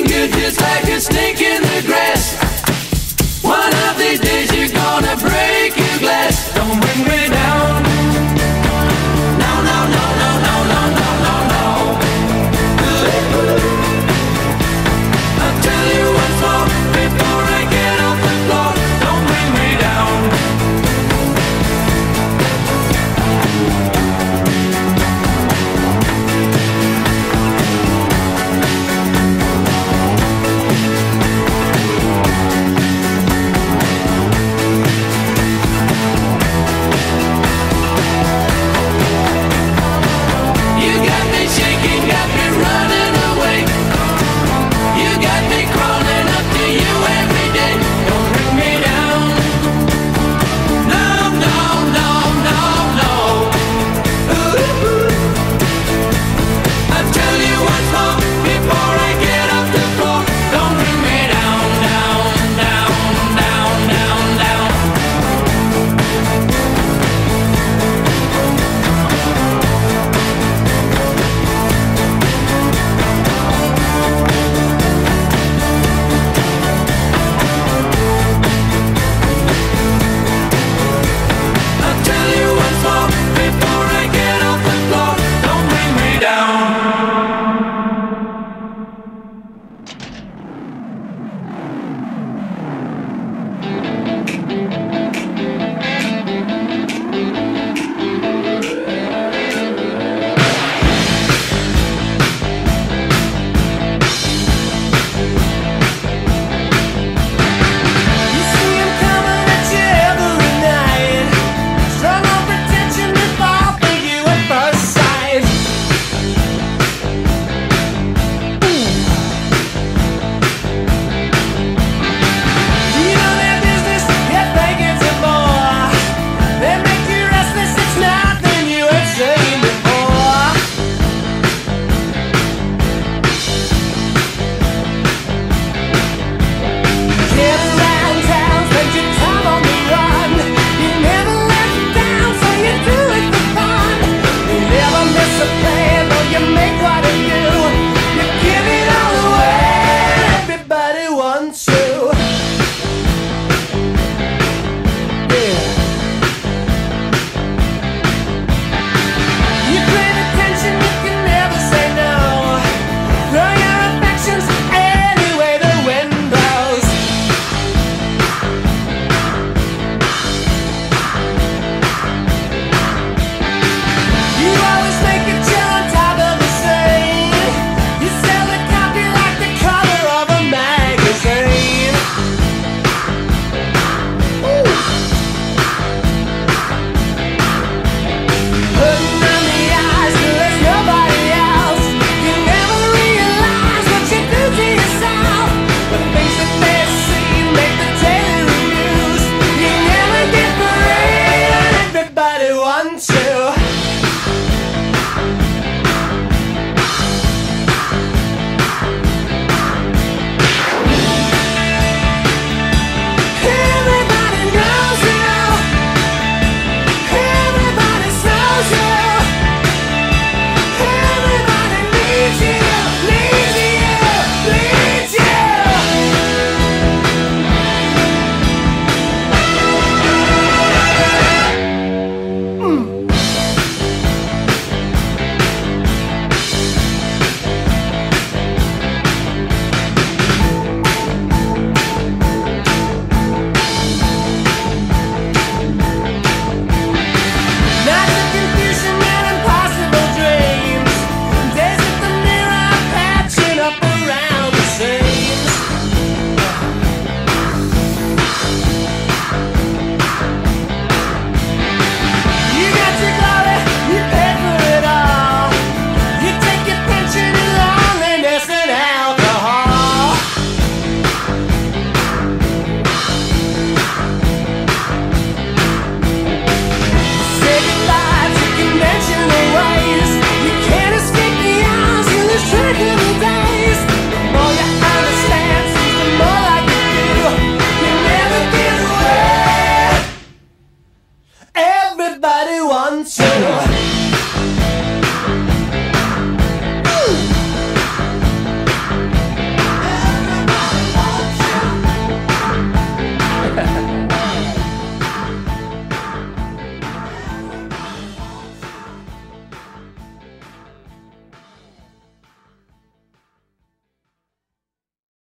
feeling good just like a snake in the grass. One of these days you're gonna break your glass. Don't bring me down. No, no, no, no, no, no, no, no, no. I'll tell you once more before I get off the floor. Don't bring me down. You got me shaking, got me running away. You got me crawling up to you every day. Don't bring me down. No, no, no, no, no. I'll tell you once more before I get off the floor. Don't bring me down, down, down, down, down, down. I'll tell you once more before I get off the floor. Don't bring me down. You see him coming at you every night. Strong on pretension to fall for you at first sight. You know their business, yet they get some more. They make you restless, it's nothing you ain't seen before. Get around town, spend your time on the run. You never let you down, so you do it for fun. You never miss a plan, though you make quite a few. You give it all away, everybody wants you. Yeah. You crave attention, you can never say no. Throw your affections any way the wind blows. You always make it chill on top of the scene. You sell the copy like the cover of a magazine. Putting on the eyes till there's nobody else. You never realize what you do to yourself. The things that they see make the daily news. You never get free, and everybody wants you. Everybody knows you. Everybody knows you. Everybody needs you, needs you, needs you. Nights of confusion and impossible dreams. Days at the mirror patching up around the seams. You got your glory, you pay for it all. You take your pension in loneliness and alcohol. Say goodbye to conventional ways. You can't escape the eyes in this trick of the days. The more you understand, seems the more like you do. You never get away. Everybody wants you.